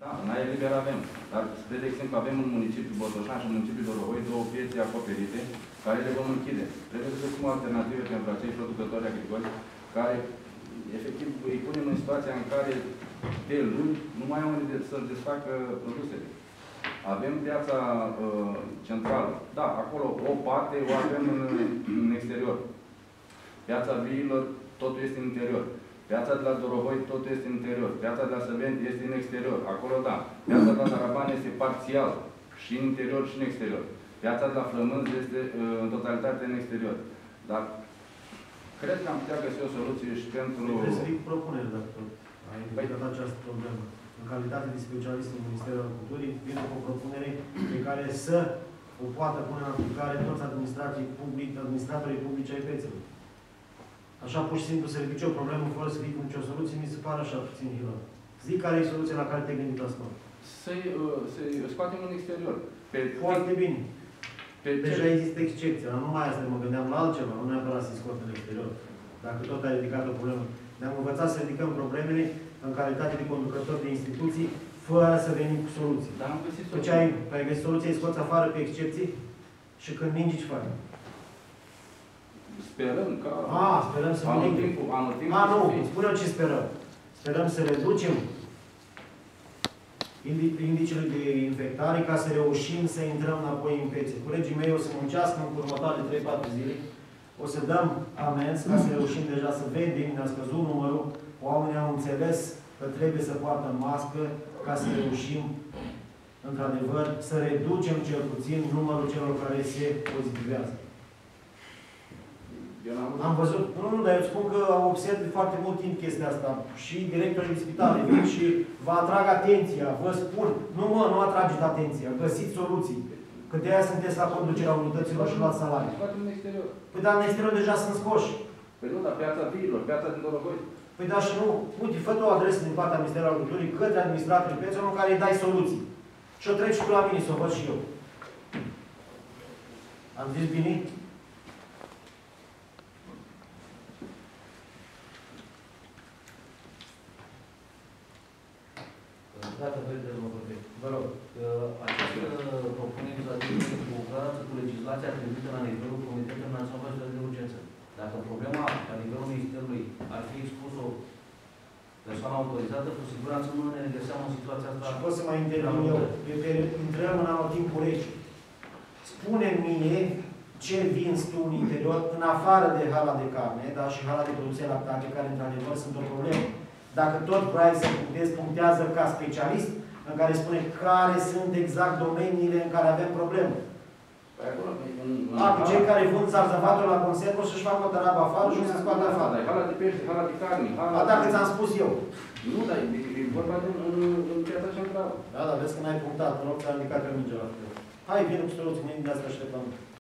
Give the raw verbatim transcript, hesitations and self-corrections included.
Da, în aer liber avem. Dar, spre de exemplu, avem în municipiul Botoșani și în municipiul Dorohoi două piețe acoperite care le vom închide. Trebuie să găsim alternative pentru acei producători agricoli care, efectiv, îi punem în situația în care de luni nu mai au unde să-și desfacă produsele. Avem piața uh, centrală. Da, acolo o parte o avem în, în exterior. Piața viilor, totul este în interior. Piața de la Dorohoi, totul este în interior. Piața de la Săveni este în exterior. Acolo, da. Piața de la Taraban este parțial. Și în interior și în exterior. Piața de la Flămânz este uh, în totalitate în exterior. Dar cred că am putea găsi o soluție și pentru... Trebuie să fii propuneri, dacă ai indicat această problemă. În calitate de specialist în Ministerul Agriculturii, vin cu o propunere pe care să o poată pune în aplicare toți administratorii publici, administratorii publici ai piețelor. Așa, pur și simplu, să ridice o problemă fără să fie cu nicio soluție, mi se pare așa puțin hilar. Zic care e soluția la care te-ai gândit asta. Să-i uh, să scoatem în exterior. Pe Foarte bine. Pe Deja ce... există excepție. Nu mai asta, mă gândeam la altceva, nu neapărat să-i scot în exterior. Dacă tot ai ridicat o problemă. Ne-am învățat să ridicăm problemele în calitate de conducător de instituții, fără să venim cu soluții. Dar am găsit soluții. Deci ai, ai găsit soluția, îi scoți afară pe excepții și când mingi, ce faci? Sperăm ca... A, sperăm să anul timpul, anul timpul A, nu, spune-o ce sperăm. Sperăm să reducem indicele de infectare ca să reușim să intrăm înapoi în piețe. Colegii mei o să muncească în următoarele trei patru zile. O să dăm amenzi ca să reușim deja să vedem, ne-a scăzut numărul. Oamenii au înțeles că trebuie să poartă mască ca să reușim, într-adevăr, să reducem cel puțin numărul celor care se pozitivează. Am văzut, nu, nu, dar eu spun că am observat de foarte mult timp chestia asta. Și directorii de spitale vin și vă atrag atenția, vă spun, nu mă, nu atrageți atenția, găsiți soluții. Că de aia sunteți la conducerea unităților și la salarii. Păi dar în exterior deja sunt scoși. Păi nu, dar piața viilor, piața din Dorohoi. Păi da și nu, uite, fă o adresă din partea Ministerului Agriculturii către administratorii piețelor în care îi dai soluții. Și o treci și tu la mine, să o văd și eu. Am zis bine? Dacă vreți, mă vorbesc. Vă rog. Această propunere legislativă cu operanță cu legislația atribuită la nivelul Comitetului Național de Urgență. Dacă problema la nivelul Ministerului ar fi expus o persoană autorizată, cu siguranță nu ne regăseam în situația asta. Și pot să mai intervin eu. Intrăm în anotimpul rece. Spune-mi mie ce vinzi tu în interior, în afară de hala de carne, dar și hala de produse lactate, care într-adevăr sunt o problemă. Dacă tot vrei să punctezi, punctează ca specialist, în care spune care sunt exact domeniile în care avem probleme. Păi acolo, A, pe cei care vând zarzăvatul la conservă și-și fac o treabă afară și o să scoată afară. Hala de pește, hala de carne, hala... A, dacă ți-am spus eu. Nu, dar e vorba de în piața centrală. Da, dar vezi că n-ai punctat, în loc să ai ridicat eu minge la fel. Hai, vină cu soluții, mâine de asta așteptăm.